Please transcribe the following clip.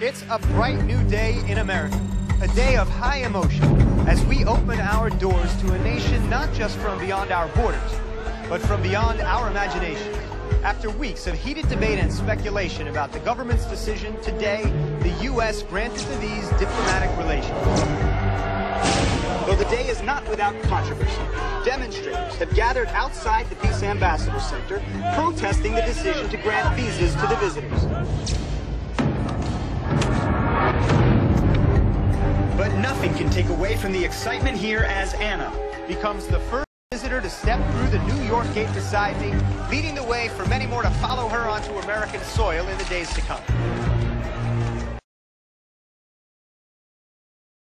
It's a bright new day in America, a day of high emotion as we open our doors to a nation not just from beyond our borders, but from beyond our imagination. After weeks of heated debate and speculation about the government's decision, today the U.S. granted the these diplomatic relations. Though the day is not without controversy, demonstrators have gathered outside the Peace Ambassador Center protesting the decision to grant visas to the visitors. But nothing can take away from the excitement here as Anna becomes the first visitor to step through the New York gate beside me, leading the way for many more to follow her onto American soil in the days to come.